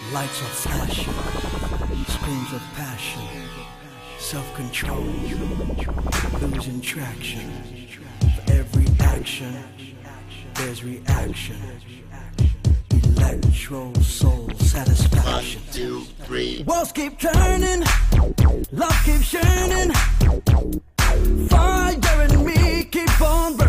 Lights are flashing, screams of passion, self-control, losing traction. For every action, there's reaction. Electro soul satisfaction. 1, 2, 3. Walls keep turning, love keeps shining. Fire in me, keep on burning.